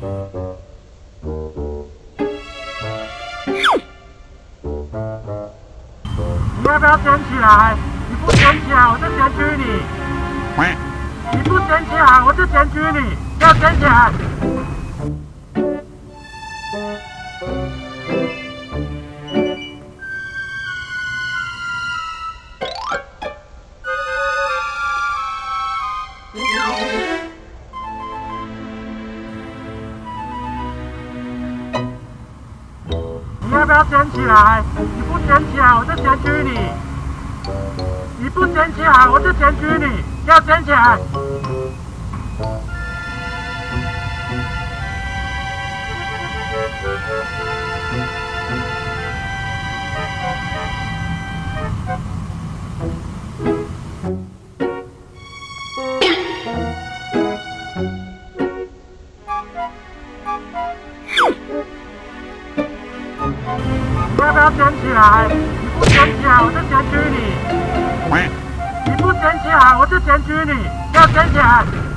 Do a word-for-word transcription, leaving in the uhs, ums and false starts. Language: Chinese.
你要不要捡起来？你不捡起来，我就检举你。你不捡起来，我就检举你。要捡起来。你要不要捡起来？你不捡起来，我就检举你。你不捡起来，我就检举你。要捡起来。你要不要捡起来？你不捡起来，我就检举你。你不捡起来，我就检举你。要捡起来。